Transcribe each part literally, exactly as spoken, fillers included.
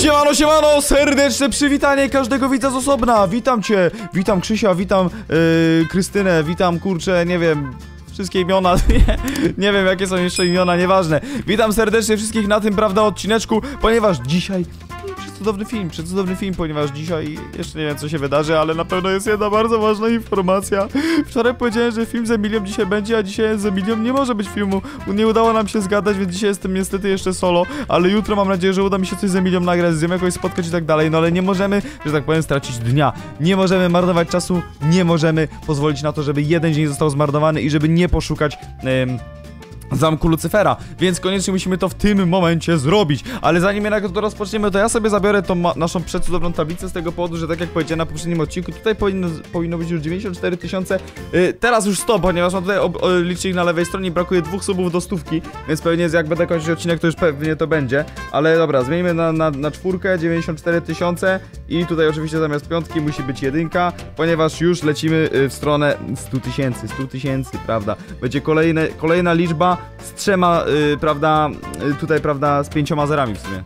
Siemano, siemano, serdeczne przywitanie każdego widza z osobna. Witam cię, witam Krzysia, witam yy, Krystynę, witam kurczę, nie wiem, wszystkie imiona, nie, nie wiem jakie są jeszcze imiona, nieważne. Witam serdecznie wszystkich na tym, prawda, odcineczku, ponieważ dzisiaj cudowny film, przecudowny film, ponieważ dzisiaj jeszcze nie wiem co się wydarzy, ale na pewno jest jedna bardzo ważna informacja. Wczoraj powiedziałem, że film z Emilią dzisiaj będzie, a dzisiaj z Emilią nie może być filmu. Nie udało nam się zgadać, więc dzisiaj jestem niestety jeszcze solo, ale jutro mam nadzieję, że uda mi się coś z Emilią nagrać, z nią jakoś spotkać i tak dalej, no ale nie możemy, że tak powiem, stracić dnia. Nie możemy marnować czasu, nie możemy pozwolić na to, żeby jeden dzień został zmarnowany i żeby nie poszukać... Ym, zamku Lucyfera, więc koniecznie musimy to w tym momencie zrobić. Ale zanim jednak to rozpoczniemy, to ja sobie zabiorę tą naszą przecudowną tablicę z tego powodu, że tak jak powiedziałem na poprzednim odcinku, tutaj powinno, powinno być już dziewięćdziesiąt cztery tysiące, yy, teraz już sto, ponieważ mam tutaj ob, o, licznik na lewej stronie, brakuje dwóch subów do stówki, więc pewnie jak będę kończyć odcinek, to już pewnie to będzie. Ale dobra, zmienimy na, na, na czwórkę, dziewięćdziesiąt cztery tysiące i tutaj oczywiście zamiast piątki musi być jedynka, ponieważ już lecimy w stronę stu tysięcy, stu tysięcy, prawda? Będzie kolejne, kolejna liczba z trzema, yy, prawda, yy, tutaj, prawda, z pięcioma zerami w sumie.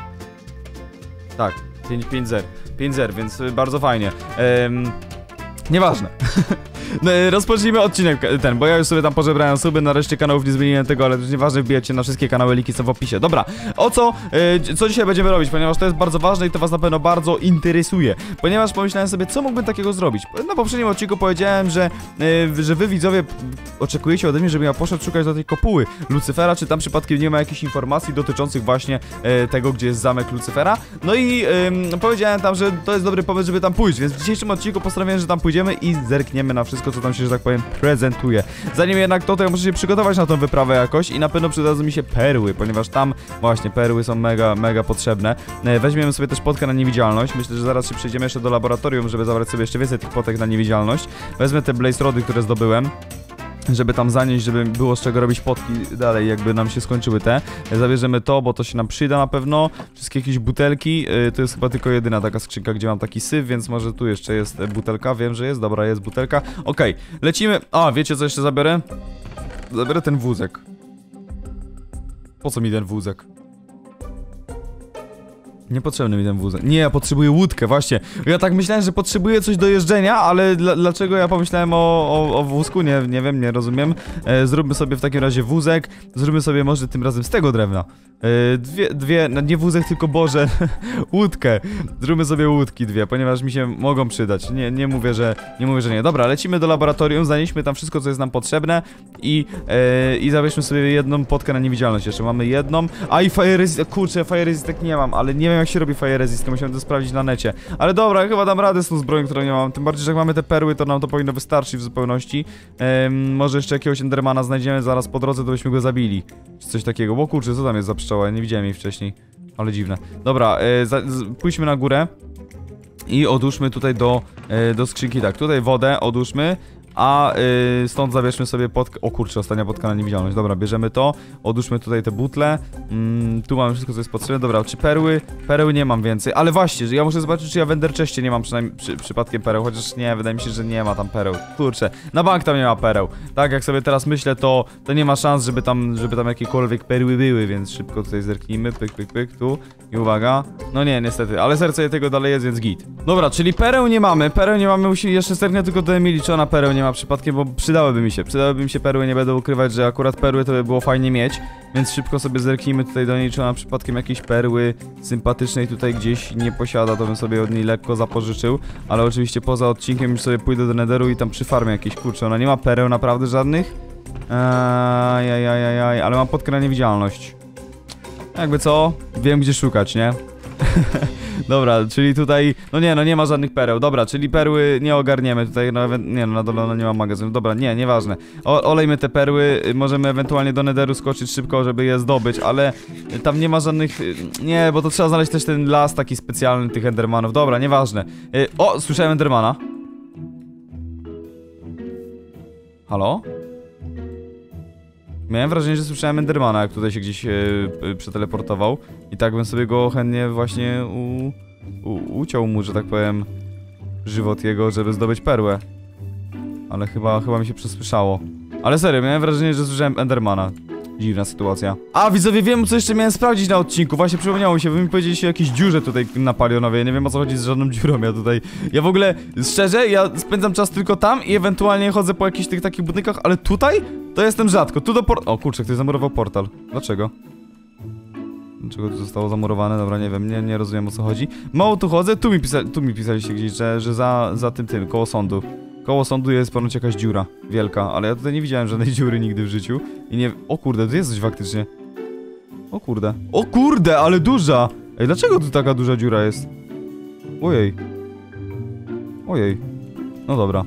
Tak, pięć, pięć zer, pięć zer, więc yy, bardzo fajnie. Ym, nieważne. No, rozpocznijmy odcinek ten, bo ja już sobie tam pożebrałem suby, nareszcie kanałów nie zmieniłem tego, ale to nieważne, wbijecie na wszystkie kanały, linki są w opisie. Dobra, o co, yy, co dzisiaj będziemy robić, ponieważ to jest bardzo ważne i to was na pewno bardzo interesuje. Ponieważ pomyślałem sobie, co mógłbym takiego zrobić. Na poprzednim odcinku powiedziałem, że, yy, że wy widzowie oczekujecie ode mnie, żebym ja poszedł szukać do tej kopuły Lucyfera, czy tam przypadkiem nie ma jakichś informacji dotyczących właśnie yy, tego, gdzie jest zamek Lucyfera. No i yy, powiedziałem tam, że to jest dobry pomysł, żeby tam pójść, więc w dzisiejszym odcinku postanowiłem, że tam pójdziemy i zerkniemy na wszystko, co tam się, że tak powiem, prezentuje. Zanim jednak to, to ja muszę się przygotować na tą wyprawę jakoś i na pewno przydadzą mi się perły, ponieważ tam właśnie perły są mega, mega potrzebne. Weźmiemy sobie też potkę na niewidzialność. Myślę, że zaraz się przejdziemy jeszcze do laboratorium, żeby zabrać sobie jeszcze więcej tych potek na niewidzialność. Wezmę te blaze rody, które zdobyłem, żeby tam zanieść, żeby było z czego robić potki dalej, jakby nam się skończyły te. Zabierzemy to, bo to się nam przyda na pewno. Wszystkie jakieś butelki, yy, to jest chyba tylko jedyna taka skrzynka, gdzie mam taki syf, więc może tu jeszcze jest butelka, wiem, że jest, dobra, jest butelka. Okej, okay, lecimy. A, wiecie co jeszcze zabiorę? Zabiorę ten wózek. Po co mi ten wózek? Niepotrzebny mi ten wózek. Nie, ja potrzebuję łódkę, właśnie. Ja tak myślałem, że potrzebuję coś do jeżdżenia, ale dla, dlaczego ja pomyślałem o, o, o wózku? Nie, nie wiem, nie rozumiem. E, zróbmy sobie w takim razie wózek. Zróbmy sobie może tym razem z tego drewna. E, dwie, dwie, no nie wózek, tylko Boże, łódkę. Zróbmy sobie łódki dwie, ponieważ mi się mogą przydać. Nie, nie mówię, że nie mówię, że nie. Dobra, lecimy do laboratorium, zanieśmy tam wszystko, co jest nam potrzebne i, e, i zabierzmy sobie jedną potkę na niewidzialność. Jeszcze mamy jedną. A i fire resist, kurczę, fire resist nie mam, ale nie wiem jak się robi fire resist, musiałem to sprawdzić na necie. Ale dobra, chyba dam radę z tą zbroją, którą nie mam. Tym bardziej, że jak mamy te perły, to nam to powinno wystarczyć w zupełności. Ehm, może jeszcze jakiegoś endermana znajdziemy zaraz po drodze, to byśmy go zabili. Czy coś takiego. Bo kurczę, co tam jest za pszczoła? Nie widziałem jej wcześniej. Ale dziwne. Dobra, e, za, z, pójdźmy na górę i odłóżmy tutaj do, e, do skrzynki. Tak, tutaj wodę odłóżmy. A yy, stąd zabierzmy sobie potkę. O kurczę, ostatnia potka na niewidzialność. Dobra, bierzemy to. Odłóżmy tutaj te butle. Mm, tu mamy wszystko, co jest potrzebne. Dobra, czy perły? Perły nie mam więcej. Ale właśnie, że ja muszę zobaczyć, czy ja w Ender Chestie nie mam przynajmniej przy, przypadkiem pereł. Chociaż nie, wydaje mi się, że nie ma tam pereł. Kurczę, na bank tam nie ma pereł. Tak jak sobie teraz myślę, to, to nie ma szans, żeby tam, żeby tam jakiekolwiek perły były, więc szybko tutaj zerknijmy. Pyk, pyk, pyk, tu. I uwaga. No nie, niestety, ale serce tego dalej jest, więc git. Dobra, czyli pereł nie mamy. Pereł nie mamy, musi jeszcze zerknę tylko do Emilii, czy ona pereł nie ma przypadkiem, bo przydałyby mi się, przydałyby mi się perły, nie będę ukrywać, że akurat perły to by było fajnie mieć, więc szybko sobie zerknijmy tutaj do niej, czy ona przypadkiem jakieś perły sympatycznej tutaj gdzieś nie posiada, to bym sobie od niej lekko zapożyczył, ale oczywiście poza odcinkiem już sobie pójdę do Netheru i tam przy farmie jakieś, kurczę, ona nie ma pereł naprawdę żadnych? Ajajajaj, ale mam potkę na niewidzialność. Jakby co? Wiem gdzie szukać, nie? Dobra, czyli tutaj, no nie, no nie ma żadnych pereł, dobra, czyli perły nie ogarniemy tutaj, no nie, no na dole no nie ma magazynu, dobra, nie, nieważne. O, olejmy te perły, możemy ewentualnie do Netheru skoczyć szybko, żeby je zdobyć, ale tam nie ma żadnych, nie, bo to trzeba znaleźć też ten las taki specjalny tych endermanów, dobra, nieważne. O, słyszałem endermana. Halo? Miałem wrażenie, że słyszałem endermana, jak tutaj się gdzieś e, przeteleportował. I tak bym sobie go chętnie właśnie u, u, uciął mu, że tak powiem, żywot jego, żeby zdobyć perłę. Ale chyba, chyba mi się przesłyszało. Ale serio, miałem wrażenie, że słyszałem endermana. Dziwna sytuacja. A, widzowie, wiem, co jeszcze miałem sprawdzić na odcinku. Właśnie przypomniało mi się, wy mi powiedzieliście o jakiejś dziurze tutaj na Palionowie. Nie wiem, o co chodzi z żadną dziurą, ja tutaj... Ja w ogóle, szczerze, ja spędzam czas tylko tam i ewentualnie chodzę po jakichś tych takich budynkach, ale tutaj to jestem rzadko. Tu do por... O kurczę, ktoś zamurował portal. Dlaczego? Dlaczego to zostało zamurowane? Dobra, nie wiem, nie, nie rozumiem, o co chodzi. Mało tu chodzę, tu mi, pisa... tu mi pisaliście gdzieś, że, że za, za tym, tym, koło sądu. Koło sądu jest ponoć jakaś dziura wielka, ale ja tutaj nie widziałem żadnej dziury nigdy w życiu. I nie... O kurde, tu jest coś faktycznie. O kurde. O kurde, ale duża! Ej, dlaczego tu taka duża dziura jest? Ojej. Ojej. No dobra.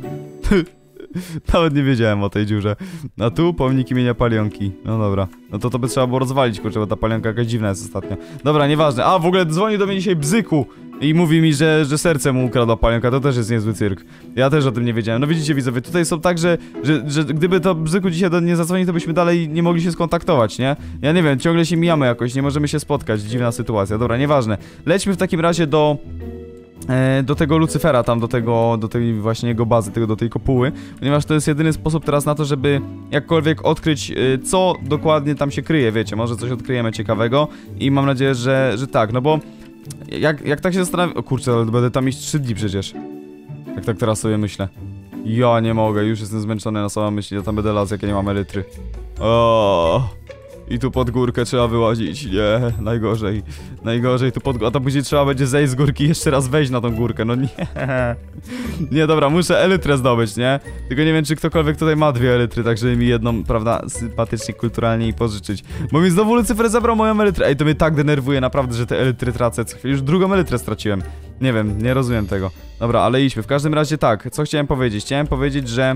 Nawet nie wiedziałem o tej dziurze. A tu pomnik imienia Palionki. No dobra. No to to by trzeba było rozwalić, kurczę, bo ta Palionka jakaś dziwna jest ostatnio. Dobra, nieważne. A, w ogóle dzwoni do mnie dzisiaj Bzyku i mówi mi, że, że serce mu ukradła Palionka. To też jest niezły cyrk. Ja też o tym nie wiedziałem. No widzicie, widzowie, tutaj są tak, że, że, że gdyby to Bzyku dzisiaj do mnie zadzwonił, to byśmy dalej nie mogli się skontaktować, nie? Ja nie wiem, ciągle się mijamy jakoś, nie możemy się spotkać. Dziwna sytuacja. Dobra, nieważne. Lećmy w takim razie do... do tego Lucyfera, tam do tego, do tej właśnie jego bazy, tego, do tej kopuły, ponieważ to jest jedyny sposób teraz na to, żeby jakkolwiek odkryć, co dokładnie tam się kryje, wiecie, może coś odkryjemy ciekawego i mam nadzieję, że, że tak, no bo jak, jak tak się zastanawiam, o kurczę, ale będę tam iść trzy dni przecież, jak tak teraz sobie myślę, ja nie mogę, już jestem zmęczony na samą myśl, ja tam będę las, jak ja nie mam elitry. O. I tu pod górkę trzeba wyłazić, nie, najgorzej, najgorzej tu pod górkę, a to później trzeba będzie zejść z górki i jeszcze raz wejść na tą górkę, no nie. Nie, dobra, muszę elytrę zdobyć, nie? Tylko nie wiem, czy ktokolwiek tutaj ma dwie elitry, tak żeby mi jedną, prawda, sympatycznie, kulturalnie i pożyczyć. Bo mi znowu Lucyfer zabrał moją elytrę, ej, to mnie tak denerwuje naprawdę, że te elitry tracę co chwilę, już drugą elytrę straciłem. Nie wiem, nie rozumiem tego. Dobra, ale idźmy, w każdym razie tak, co chciałem powiedzieć? Chciałem powiedzieć, że...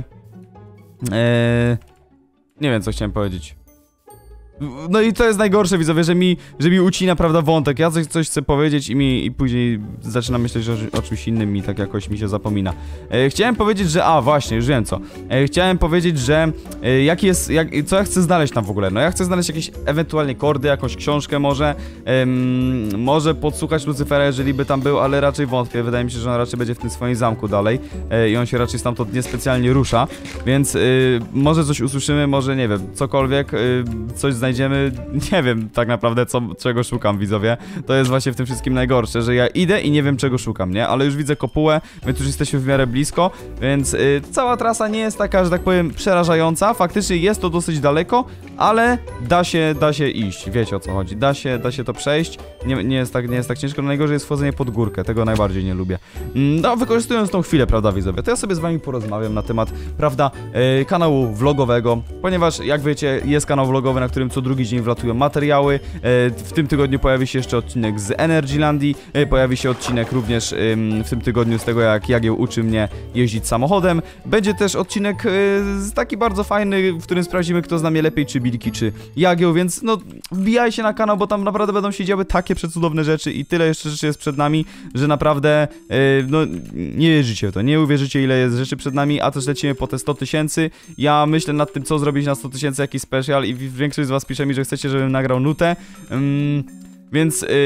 Eee... Nie wiem, co chciałem powiedzieć. No i to jest najgorsze, widzowie, że mi, że mi ucina, prawda, wątek. Ja coś, coś chcę powiedzieć i mi i później zaczynam myśleć o, o czymś innym i tak jakoś mi się zapomina. E, chciałem powiedzieć, że... A, właśnie, już wiem co. E, chciałem powiedzieć, że... E, jaki jest... Jak, co ja chcę znaleźć tam w ogóle? No ja chcę znaleźć jakieś ewentualnie kordy, jakąś książkę może. E, może podsłuchać Lucyfera, jeżeli by tam był, ale raczej wątpię. Wydaje mi się, że on raczej będzie w tym swoim zamku dalej. E, I on się raczej stamtąd niespecjalnie rusza. Więc e, może coś usłyszymy, może nie wiem, cokolwiek, e, coś znajdziemy, nie wiem tak naprawdę co, czego szukam, widzowie. To jest właśnie w tym wszystkim najgorsze, że ja idę i nie wiem czego szukam, nie? Ale już widzę kopułę, my już jesteśmy w miarę blisko, więc y, cała trasa nie jest taka, że tak powiem, przerażająca. Faktycznie jest to dosyć daleko, ale da się, da się iść, wiecie o co chodzi. Da się, da się to przejść, nie, nie, jest tak, nie jest tak ciężko, no najgorzej jest wchodzenie pod górkę, tego najbardziej nie lubię. No, wykorzystując tą chwilę, prawda, widzowie, to ja sobie z wami porozmawiam na temat, prawda, y, kanału vlogowego, ponieważ, jak wiecie, jest kanał vlogowy, na którym co drugi dzień wlatują materiały. W tym tygodniu pojawi się jeszcze odcinek z Energylandii. Pojawi się odcinek również w tym tygodniu z tego, jak Jagieł uczy mnie jeździć samochodem. Będzie też odcinek taki bardzo fajny, w którym sprawdzimy, kto zna mnie lepiej, czy Bilki, czy Jagieł, więc no wbijajcie na kanał, bo tam naprawdę będą się działy takie przecudowne rzeczy i tyle jeszcze rzeczy jest przed nami, że naprawdę no nie wierzycie w to, nie uwierzycie, ile jest rzeczy przed nami, a też lecimy po te sto tysięcy. Ja myślę nad tym, co zrobić na sto tysięcy, jakiś special i większość z was pisze mi, że chcecie, żebym nagrał nutę, um, więc yy,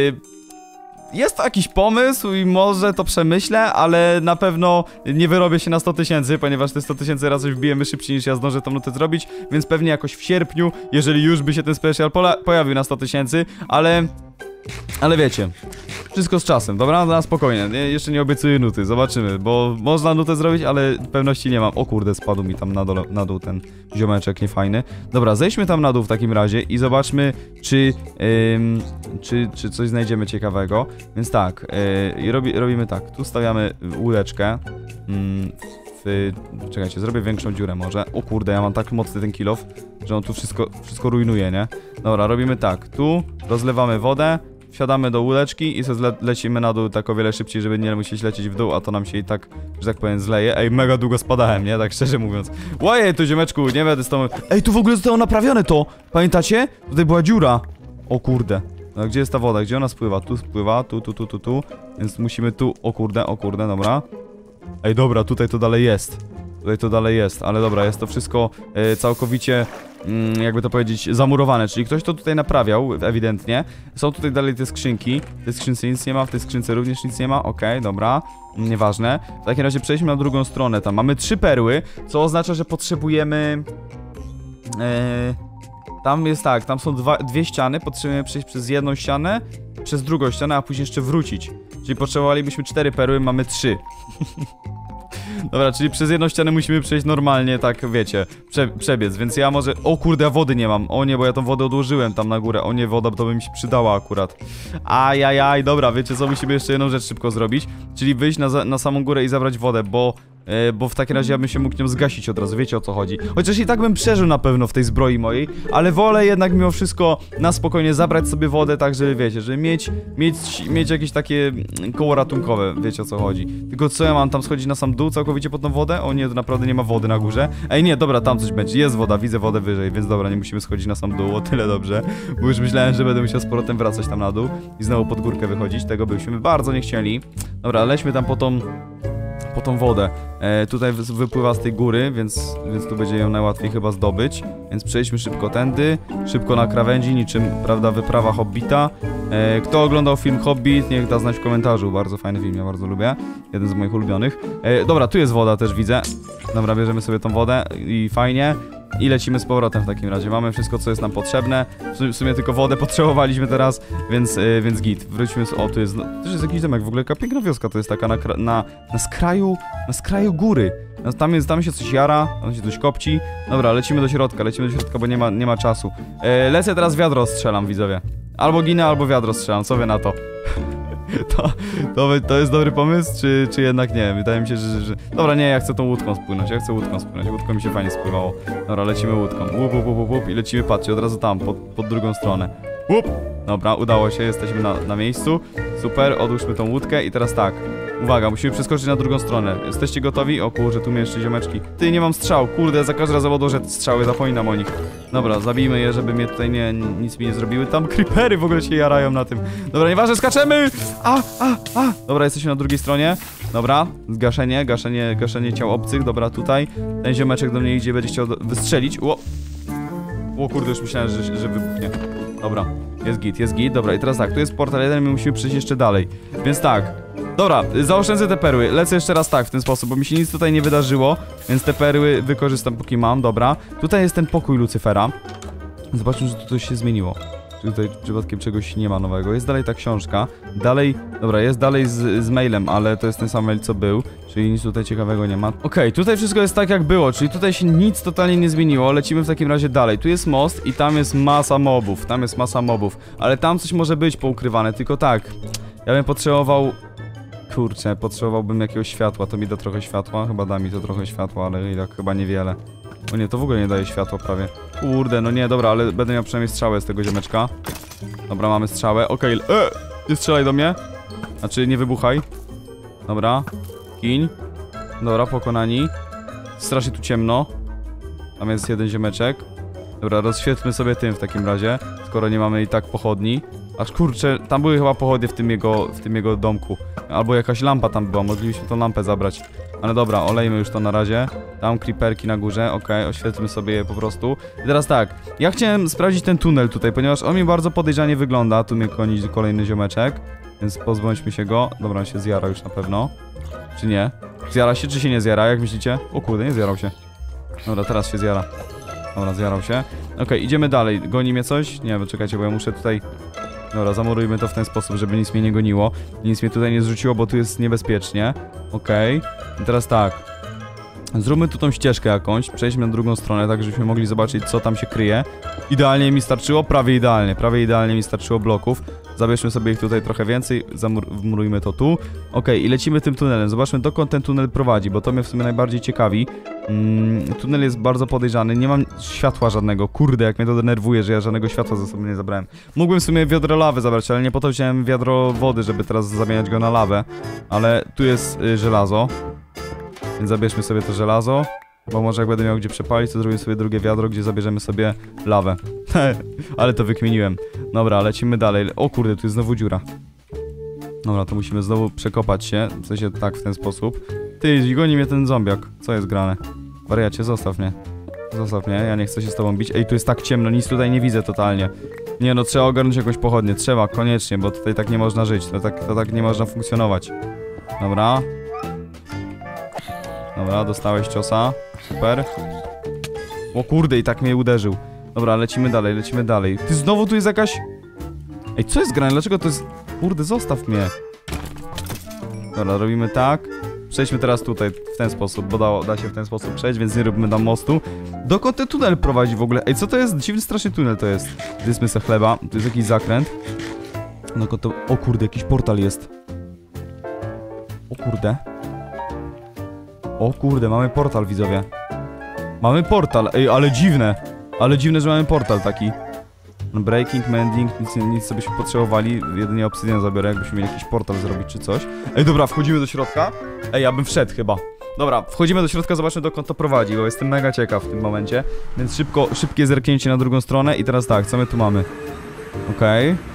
jest to jakiś pomysł i może to przemyślę, ale na pewno nie wyrobię się na sto tysięcy, ponieważ te sto tysięcy razy wbijemy szybciej niż ja zdążę tą nutę zrobić, więc pewnie jakoś w sierpniu, jeżeli już by się ten special pojawił na sto tysięcy, ale... Ale wiecie, wszystko z czasem, dobra? Na spokojnie, nie, jeszcze nie obiecuję nuty, zobaczymy, bo można nutę zrobić, ale pewności nie mam. O kurde, spadł mi tam na, dole, na dół ten ziomeczek niefajny. Dobra, zejdźmy tam na dół w takim razie i zobaczmy, czy, ym, czy, czy coś znajdziemy ciekawego. Więc tak, yy, robi, robimy tak, tu stawiamy łódeczkę. Yy, w, czekajcie, zrobię większą dziurę może. O kurde, ja mam tak mocny ten kill off, że on tu wszystko, wszystko rujnuje, nie? Dobra, robimy tak, tu rozlewamy wodę, wsiadamy do łódeczki i sobie le lecimy na dół tak o wiele szybciej, żeby nie musieć lecieć w dół, a to nam się i tak, że tak powiem, zleje. Ej, mega długo spadałem, nie? Tak szczerze mówiąc. Łajej, tu ziomeczku, nie będę z tą... Ej, tu w ogóle zostało naprawione to! Pamiętacie? Tutaj była dziura. O kurde. No, gdzie jest ta woda? Gdzie ona spływa? Tu spływa, tu, tu, tu, tu, tu. Więc musimy tu... O kurde, o kurde, dobra. Ej, dobra, tutaj to dalej jest. Tutaj to dalej jest, ale dobra, jest to wszystko e, całkowicie, mm, jakby to powiedzieć, zamurowane, czyli ktoś to tutaj naprawiał, ewidentnie. Są tutaj dalej te skrzynki, w tej skrzynce nic nie ma, w tej skrzynce również nic nie ma, okej, okay, dobra, nieważne. W takim razie przejdźmy na drugą stronę, tam mamy trzy perły, co oznacza, że potrzebujemy... E, Tam jest tak, tam są dwa, dwie ściany, potrzebujemy przejść przez jedną ścianę, przez drugą ścianę, a później jeszcze wrócić. Czyli potrzebowalibyśmy cztery perły, mamy trzy. Dobra, czyli przez jedną ścianę musimy przejść normalnie, tak wiecie, prze, przebiec, więc ja może... O kurde, ja wody nie mam, o nie, bo ja tą wodę odłożyłem tam na górę, o nie, woda to by mi się przydała akurat. Ajajaj, dobra, wiecie co, musimy jeszcze jedną rzecz szybko zrobić, czyli wyjść na, na samą górę i zabrać wodę, bo... Yy, bo w takim razie ja bym się mógł nią zgasić od razu, wiecie o co chodzi. Chociaż i tak bym przeżył na pewno w tej zbroi mojej, ale wolę jednak mimo wszystko na spokojnie zabrać sobie wodę, tak żeby wiecie, żeby mieć, mieć, mieć jakieś takie koło ratunkowe, wiecie o co chodzi. Tylko co ja mam tam schodzić na sam dół całkowicie pod tą wodę? O nie, to naprawdę nie ma wody na górze. Ej nie, dobra, tam coś będzie, jest woda, widzę wodę wyżej, więc dobra, nie musimy schodzić na sam dół, o tyle dobrze. Bo już myślałem, że będę musiał z powrotem wracać tam na dół i znowu pod górkę wychodzić, tego byśmy bardzo nie chcieli. Dobra, lećmy tam po tą... po tą wodę. E, tutaj wypływa z tej góry, więc, więc tu będzie ją najłatwiej chyba zdobyć. Więc przejdźmy szybko tędy, szybko na krawędzi, niczym, prawda, wyprawa Hobbita. E, kto oglądał film Hobbit, niech da znać w komentarzu. Bardzo fajny film, ja bardzo lubię. Jeden z moich ulubionych. E, dobra, tu jest woda też widzę. Dobra, bierzemy sobie tą wodę i fajnie. I lecimy z powrotem w takim razie. Mamy wszystko, co jest nam potrzebne. W sumie tylko wodę potrzebowaliśmy teraz, więc, yy, więc git. Wróćmy z... O, tu jest... Też jest jakiś domek, w ogóle jaka piękna wioska to jest taka na, na, na skraju... Na skraju góry. Tam, jest, tam się coś jara, tam się coś kopci. Dobra, lecimy do środka, lecimy do środka, bo nie ma, nie ma czasu. Yy, lecę teraz wiadro strzelam, widzowie. Albo ginę, albo wiadro strzelam, co wy na to? To, to, to jest dobry pomysł, czy, czy jednak nie? Wydaje mi się, że, że... Dobra, nie, ja chcę tą łódką spłynąć, ja chcę łódką spłynąć, łódką mi się fajnie spływało. Dobra, lecimy łódką, łup, łup, łup, łup i lecimy, patrzcie, od razu tam, pod, pod drugą stronę. Łup! Dobra, udało się, jesteśmy na, na miejscu. Super, odłóżmy tą łódkę i teraz tak. Uwaga, musimy przeskoczyć na drugą stronę. Jesteście gotowi? O kurczę, tu mnie jeszcze ziomeczki. Ty, nie mam strzał, kurde, za każdym razem odłożę te strzały, zapominam o nich. Dobra, zabijmy je, żeby mnie tutaj nie, nic mi nie zrobiły. Tam creepery w ogóle się jarają na tym. Dobra, nieważne, skaczemy! A, a, a! Dobra, jesteśmy na drugiej stronie. Dobra, zgaszenie, gaszenie, gaszenie ciał obcych. Dobra, tutaj. Ten ziomeczek do mnie idzie, będzie chciał wystrzelić. Ło! O kurde, już myślałem, że, że wybuchnie. Dobra, jest git, jest git. Dobra, i teraz tak, tu jest portal jeden, my musimy przejść jeszcze dalej. Więc tak. Dobra, zaoszczędzę te perły. Lecę jeszcze raz tak, w ten sposób, bo mi się nic tutaj nie wydarzyło. Więc te perły wykorzystam, póki mam, dobra. Tutaj jest ten pokój Lucyfera. Zobaczmy, że tu coś się zmieniło. Czy tutaj przypadkiem czegoś nie ma nowego. Jest dalej ta książka. Dalej, dobra, jest dalej z, z mailem, ale to jest ten sam mail, co był. Czyli nic tutaj ciekawego nie ma. Okej, okay, tutaj wszystko jest tak, jak było, czyli tutaj się nic totalnie nie zmieniło. Lecimy w takim razie dalej. Tu jest most i tam jest masa mobów. Tam jest masa mobów. Ale tam coś może być poukrywane, tylko tak. Ja bym potrzebował... Kurczę, potrzebowałbym jakiegoś światła. To mi da trochę światła. Chyba da mi to trochę światła, ale i tak chyba niewiele. O nie, to w ogóle nie daje światła prawie. Kurde, no nie, dobra, ale będę miał przynajmniej strzałę z tego ziomeczka. Dobra, mamy strzałę, okej, okay. e, nie strzelaj do mnie. Znaczy, nie wybuchaj. Dobra, kiń. Dobra, pokonani. Strasznie tu ciemno. Tam jest jeden ziomeczek. Dobra, rozświetlmy sobie tym w takim razie, skoro nie mamy i tak pochodni. Aż kurczę, tam były chyba pochodnie w tym jego, w tym jego domku. Albo jakaś lampa tam była, moglibyśmy tą lampę zabrać. Ale dobra, olejmy już to na razie. Tam creeperki na górze, okej, okay, oświetlmy sobie je po prostu. I teraz tak, ja chciałem sprawdzić ten tunel tutaj, ponieważ on mi bardzo podejrzanie wygląda. Tu mnie goni kolejny ziomeczek, więc pozbądźmy się go. Dobra, on się zjara już na pewno. Czy nie? Zjara się, czy się nie zjara, jak myślicie? O kurde, nie zjarał się. Dobra, teraz się zjara. Dobra, zjarał się. Okej, okay, idziemy dalej. Goni mnie coś? Nie, bo czekajcie, bo ja muszę tutaj... Dobra, zamurujmy to w ten sposób, żeby nic mnie nie goniło. Nic mnie tutaj nie zrzuciło, bo tu jest niebezpiecznie. Okej. Okay. I teraz tak. Zróbmy tu tą ścieżkę jakąś, przejdźmy na drugą stronę, tak żebyśmy mogli zobaczyć, co tam się kryje. Idealnie mi starczyło, prawie idealnie, prawie idealnie mi starczyło bloków. Zabierzmy sobie ich tutaj trochę więcej, zamurujmy to tu. Ok, i lecimy tym tunelem, zobaczmy, dokąd ten tunel prowadzi, bo to mnie w sumie najbardziej ciekawi. Mm, tunel jest bardzo podejrzany, nie mam światła żadnego, kurde, jak mnie to denerwuje, że ja żadnego światła ze sobą nie zabrałem. Mógłbym w sumie wiadro lawy zabrać, ale nie po to wziąłem wiadro wody, żeby teraz zamieniać go na lawę. Ale tu jest y, żelazo. Więc zabierzmy sobie to żelazo, bo może jak będę miał gdzie przepalić, to zrobię sobie drugie wiadro, gdzie zabierzemy sobie lawę. Ale to wykminiłem. Dobra, lecimy dalej. O kurde, tu jest znowu dziura. Dobra, to musimy znowu przekopać się, w sensie tak, w ten sposób. Ty, goni mnie ten zombiak. Co jest grane? Wariacie, zostaw mnie. Zostaw mnie, ja nie chcę się z tobą bić. Ej, tu jest tak ciemno, nic tutaj nie widzę totalnie. Nie no, trzeba ogarnąć jakąś pochodnię, trzeba, koniecznie, bo tutaj tak nie można żyć, to tak, to tak nie można funkcjonować. Dobra. Dobra, dostałeś ciosa. Super. O kurde, i tak mnie uderzył. Dobra, lecimy dalej, lecimy dalej. Ty znowu tu jest jakaś... Ej, co jest grane? Dlaczego to jest... Kurde, zostaw mnie. Dobra, robimy tak. Przejdźmy teraz tutaj, w ten sposób, bo da, da się w ten sposób przejść, więc nie róbmy tam mostu. Dokąd ten tunel prowadzi w ogóle? Ej, co to jest? Dziwny strasznie tunel to jest. Zjedzmy se chleba, tu jest jakiś zakręt. Dokąd to... O kurde, jakiś portal jest. O kurde. O kurde, mamy portal, widzowie. Mamy portal, ej, ale dziwne. Ale dziwne, że mamy portal taki. Breaking, mending, nic, nic sobie się potrzebowali. Jedynie obsydian zabiorę, jakbyśmy mieli jakiś portal zrobić czy coś. Ej, dobra, wchodzimy do środka. Ej, ja bym wszedł chyba. Dobra, wchodzimy do środka, zobaczmy dokąd to prowadzi, bo jestem mega ciekaw w tym momencie. Więc szybko, szybkie zerknięcie na drugą stronę i teraz tak, co my tu mamy? Okej. Okay.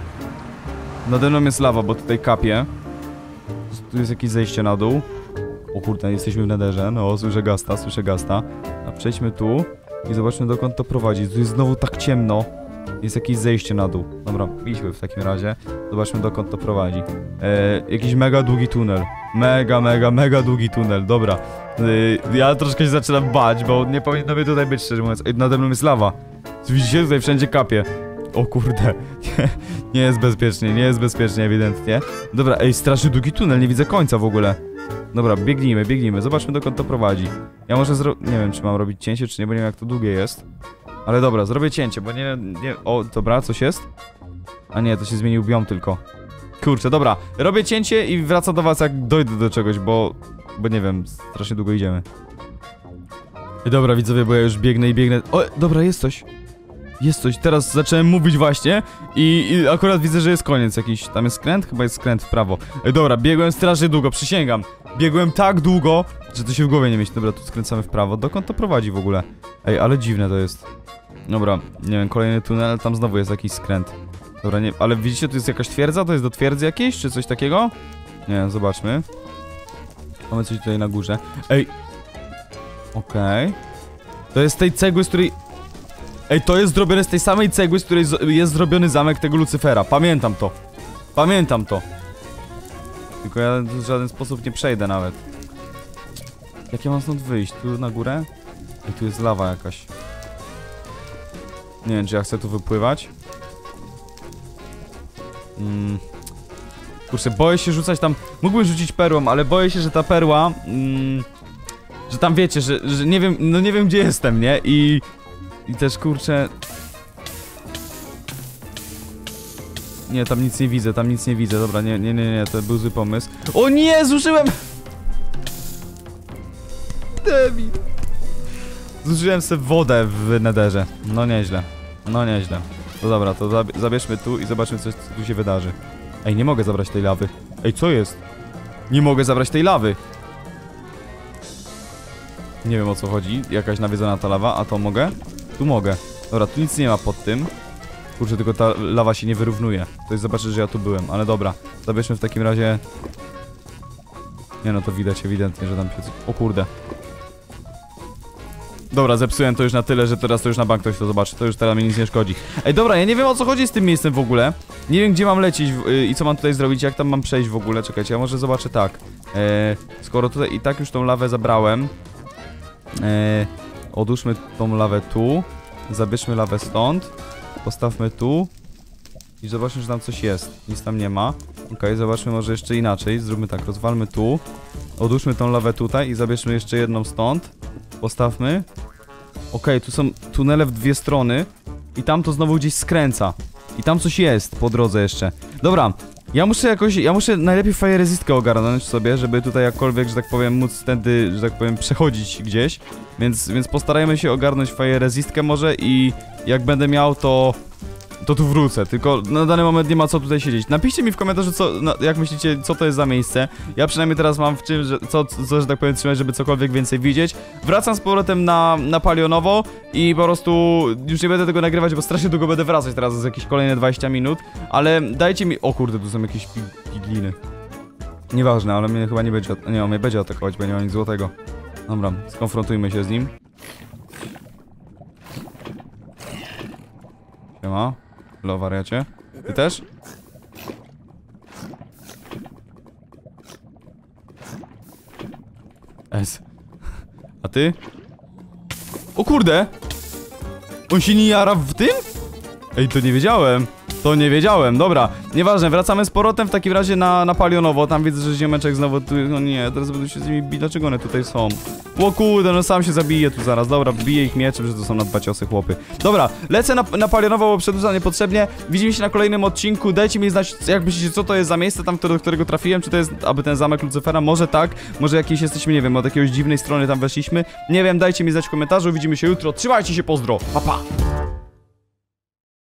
Nade mną jest lawa, bo tutaj kapie. Tu jest jakieś zejście na dół. O kurde, jesteśmy w nederze. No, słyszę gasta, słyszę gasta. A przejdźmy tu i zobaczmy dokąd to prowadzi. Tu jest znowu tak ciemno. Jest jakieś zejście na dół. Dobra, idźmy w takim razie. Zobaczmy dokąd to prowadzi. Eee, jakiś mega długi tunel. Mega, mega, mega długi tunel. Dobra. Eee, ja troszkę się zaczynam bać, bo nie powinno mnie tutaj być, szczerze mówiąc. Ej, nade mną jest lawa. Widzicie? Tutaj wszędzie kapie. O kurde. Nie, nie jest bezpiecznie, nie jest bezpiecznie ewidentnie. Dobra, ej, strasznie długi tunel, nie widzę końca w ogóle. Dobra, biegnijmy, biegnijmy, zobaczmy dokąd to prowadzi. Ja może zro... nie wiem, czy mam robić cięcie, czy nie, bo nie wiem jak to długie jest. Ale dobra, zrobię cięcie, bo nie... nie... O, dobra, coś jest? A nie, to się zmienił biom tylko. Kurczę, dobra, robię cięcie i wracam do was jak dojdę do czegoś, bo... Bo nie wiem, strasznie długo idziemy. I dobra, widzowie, bo ja już biegnę i biegnę... O, dobra, jest coś. Jest coś, teraz zacząłem mówić właśnie i, i akurat widzę, że jest koniec jakiś. Tam jest skręt? Chyba jest skręt w prawo. Ej, dobra, biegłem strasznie długo, przysięgam. Biegłem tak długo, że to się w głowie nie mieści. Dobra, tu skręcamy w prawo. Dokąd to prowadzi w ogóle? Ej, ale dziwne to jest. Dobra, nie wiem, kolejny tunel, tam znowu jest jakiś skręt. Dobra, nie, ale widzicie, tu jest jakaś twierdza? To jest do twierdzy jakiejś, czy coś takiego? Nie, zobaczmy. Mamy coś tutaj na górze. Ej! Okej. Okay. To jest z tej cegły, z której... Ej, to jest zrobione z tej samej cegły, z której jest zrobiony zamek tego Lucyfera. Pamiętam to. Pamiętam to. Tylko ja w żaden sposób nie przejdę nawet. Jak ja mam stąd wyjść? Tu na górę? I tu jest lawa jakaś. Nie wiem, czy ja chcę tu wypływać. Mm. Kurczę, boję się rzucać tam... Mógłbym rzucić perłą, ale boję się, że ta perła... Mm, że tam wiecie, że, że nie wiem... No nie wiem, gdzie jestem, nie? I... I też, kurczę... Nie, tam nic nie widzę, tam nic nie widzę. Dobra, nie, nie, nie, nie, to był zły pomysł. O nie, zużyłem! Debil. Zużyłem sobie wodę w nederze. No nieźle. No nieźle. To dobra, to zab zabierzmy tu i zobaczmy, co, co tu się wydarzy. Ej, nie mogę zabrać tej lawy. Ej, co jest? Nie mogę zabrać tej lawy. Nie wiem, o co chodzi. Jakaś nawiedzona ta lawa, a to mogę? Tu mogę. Dobra, tu nic nie ma pod tym. Kurczę, tylko ta lawa się nie wyrównuje. To jest zobaczyć, że ja tu byłem, ale dobra. Zabierzmy w takim razie... Nie no, to widać ewidentnie, że tam się... O kurde. Dobra, zepsułem to już na tyle, że teraz to już na bank ktoś to zobaczy. To już teraz mi nic nie szkodzi. Ej, dobra, ja nie wiem, o co chodzi z tym miejscem w ogóle. Nie wiem, gdzie mam lecieć yy, i co mam tutaj zrobić, jak tam mam przejść w ogóle. Czekajcie, ja może zobaczę tak. Yy, skoro tutaj i tak już tą lawę zabrałem. Yy, odłóżmy tą lawę tu. Zabierzmy lawę stąd. Postawmy tu. I zobaczmy, że tam coś jest. Nic tam nie ma. Okej, okay, zobaczmy może jeszcze inaczej. Zróbmy tak, rozwalmy tu. Odłóżmy tą lawę tutaj i zabierzmy jeszcze jedną stąd. Postawmy. Okej, okay, tu są tunele w dwie strony. I tam to znowu gdzieś skręca. I tam coś jest po drodze jeszcze. Dobra, ja muszę jakoś, ja muszę najlepiej fire resistkę ogarnąć sobie, żeby tutaj jakkolwiek, że tak powiem, móc tędy, że tak powiem, przechodzić gdzieś. Więc, więc postarajmy się ogarnąć fire resistkę może i jak będę miał, to... to tu wrócę, tylko na dany moment nie ma co tutaj siedzieć. Napiszcie mi w komentarzu, co, no, jak myślicie, co to jest za miejsce. Ja przynajmniej teraz mam w czym, że, co, co, że tak powiem, trzymać, żeby cokolwiek więcej widzieć. Wracam z powrotem na, na palionowo i po prostu już nie będę tego nagrywać, bo strasznie długo będę wracać teraz za jakieś kolejne dwadzieścia minut. Ale dajcie mi... O kurde, tu są jakieś pigliny. Nieważne, ale mnie chyba nie będzie... Nie, on mnie będzie atakować, bo nie ma nic złotego. Dobra, skonfrontujmy się z nim. Siema. Lo, wariacie. Ty też? S. A ty? O kurde! On się nie jara w tym? Ej, to nie wiedziałem. To nie wiedziałem, dobra. Nieważne, wracamy z powrotem w takim razie na, na Palionowo. Tam widzę, że ziomeczek znowu tu... No nie, teraz będę się z nimi bić. Dlaczego one tutaj są? O kurde, no sam się zabije tu zaraz. Dobra, biję ich mieczem, że to są na dwa ciosy chłopy. Dobra, lecę na, na Palionowo, bo przedłuża niepotrzebnie. Widzimy się na kolejnym odcinku. Dajcie mi znać, jak myślicie, co to jest za miejsce tam, do którego trafiłem. Czy to jest, aby ten zamek Lucyfera? Może tak, może jakieś jesteśmy, nie wiem, od jakiejś dziwnej strony tam weszliśmy. Nie wiem, dajcie mi znać w komentarzu. Widzimy się jutro. Trzymajcie się, pozdro. Pa, pa.